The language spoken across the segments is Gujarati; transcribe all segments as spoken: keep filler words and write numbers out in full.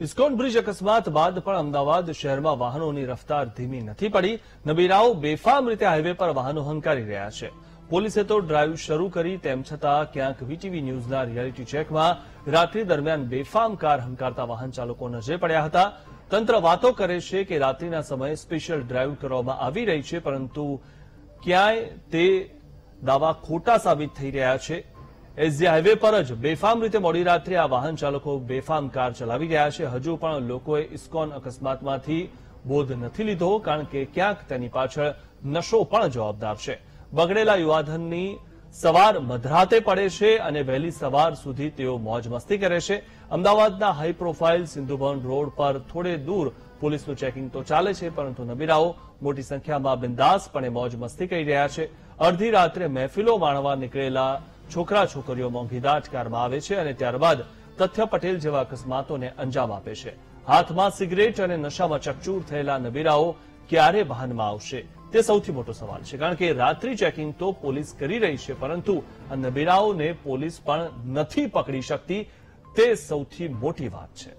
ઇસ્કોન બ્રિજ અકસ્માત બાદ પણ અમદાવાદ શહેરમાં વાહનોની રફતાર ધીમી નથી પડી। નબીરાઓ બેફામ રીતે હાઈવે પર વાહનો હંકારી રહ્યા છે। પોલીસે તો ડ્રાઈવ શરૂ કરી, તેમ છતાં ક્યાંક વીટીવી ન્યૂઝના રિયાલિટી ચેકમાં રાત્રિ દરમિયાન બેફામ કાર હંકારતા વાહન ચાલકો નજરે પડ્યા હતા। તંત્ર વાતો કરે છે કે રાત્રિના સમયે સ્પેશિયલ ડ્રાઈવ કરવામાં આવી રહી છે, પરંતુ ક્યાંય તે દાવા ખોટા સાબિત થઈ રહ્યા છે। એસજી હાઈવે પર જ બેફામ રીતે મોડી રાત્રે આ વાહન ચાલકો બેફામ કાર ચલાવી રહ્યા છે। હજુ પણ લોકોએ ઇસ્કોન અકસ્માતમાંથી બોધ નથી લીધો, કારણ કે ક્યાંક તેની પાછળ નશો પણ જવાબદાર છે। બગડેલા યુવાધનની સવાર મધરાતે પડે છે અને વહેલી સવાર સુધી તેઓ મોજ મસ્તી કરે છે। અમદાવાદના હાઈ પ્રોફાઇલ સિંધુભવન રોડ પર થોડે દૂર પોલીસનું ચેકિંગ તો ચાલે છે, પરંતુ નબીરાઓ મોટી સંખ્યામાં બિંદાસપણે મોજ મસ્તી કરી રહ્યા છે। અડધી રાત્રે મહેફિલો માણવા નીકળેલા છોકરા છોકરીઓ મોંઘીદાટ કારમાં આવે છે અને ત્યારબાદ તથ્ય પટેલ જેવા અકસ્માતોને અંજામ આપે છે। હાથમાં સિગરેટ અને નશામાં ચકચૂર થયેલા નબીરાઓ ક્યારે ભાનમાં આવશે, તે સૌથી મોટો સવાલ છે, કારણ કે રાત્રિ ચેકિંગ તો પોલીસ કરી રહી છે, પરંતુ આ નબીરાઓને પોલીસ પણ નથી પકડી શકતી, તે સૌથી મોટી વાત છે।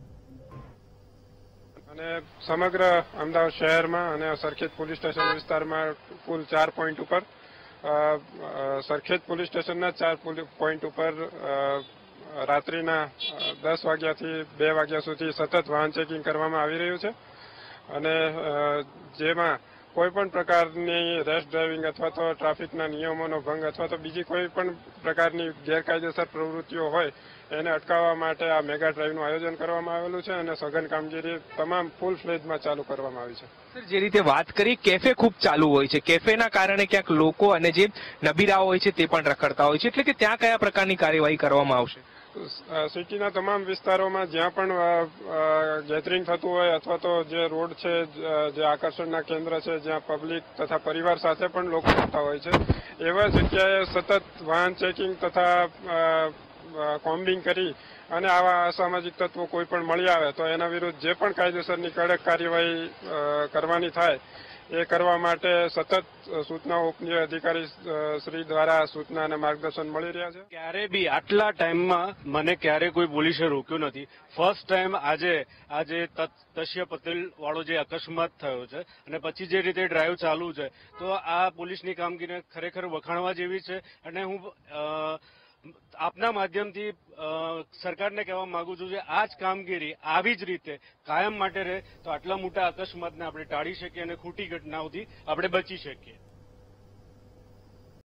અને સમગ્ર અમદાવાદ શહેરમાં અને સરખેજ પોલીસ સ્ટેશન વિસ્તારમાં કુલ ચાર પોઈન્ટ ઉપર સરખેજ પોલીસ સ્ટેશનના ચાર પોઈન્ટ ઉપર રાત્રિના દસ વાગ્યાથી બે વાગ્યા સુધી સતત વાહન ચેકિંગ કરવામાં આવી રહ્યું છે અને જેમાં કોઈ પણ પ્રકારની રેશ ડ્રાઇવિંગ અથવા તો ટ્રાફિકના નિયમોનો ભંગ અથવા તો બીજી કોઈ પણ પ્રકારની ગેરકાયદેસર પ્રવૃત્તિઓ હોય એને અટકાવવા માટે આ મેગા ડ્રાઈવનું આયોજન કરવામાં આવેલું છે અને સઘન કામગીરી તમામ ફૂલ ફ્લેજમાં ચાલુ કરવામાં આવી છે। સર, જે રીતે વાત કરી, કેફે ખૂબ ચાલુ હોય છે, કેફેના કારણે ક્યાંક લોકો અને જે નબીરાઓ હોય છે તે પણ રખડતા હોય છે, એટલે કે ત્યાં કયા પ્રકારની કાર્યવાહી કરવામાં આવશે? સિટીના તમામ વિસ્તારોમાં જ્યાં પણ ગેધરિંગ થતું હોય અથવા તો જે રોડ છે, જે આકર્ષણના કેન્દ્ર છે, જ્યાં પબ્લિક તથા પરિવાર સાથે પણ લોકો થતા હોય છે, એવા જગ્યાએ સતત વાહન ચેકિંગ તથા કોમ્બિંગ કરી અને આવા અસામાજિક તત્વો કોઈ પણ મળી આવે તો એના વિરુદ્ધ જે પણ કાયદેસરની કડક કાર્યવાહી કરવાની થાય એ કરવા માટે સતત સૂચનાઓ ઉપનીય અધિકારી શ્રી દ્વારા સૂચના અને માર્ગદર્શન મળી રહ્યા છે। ક્યારે બી આટલા ટાઈમમાં મને ક્યારે કોઈ પોલીસે રોક્યું નથી। ફર્સ્ટ ટાઈમ આજે આજે તથ્ય પટેલ વાળો જે અકસ્માત થયો છે અને પછી જે રીતે ડ્રાઈવ ચાલુ છે, તો આ પોલીસની કામગીરી ખરેખર વખાણવા જેવી છે અને હું આપના માધ્યમથી સરકારને કહેવા માંગુ છું કે આ જ કામગીરી આવી જ રીતે કાયમ માટે રહે તો આટલા મોટા અકસ્માતને આપણે ટાળી શકીએ અને ખોટી ઘટનાઓથી આપણે બચી શકીએ।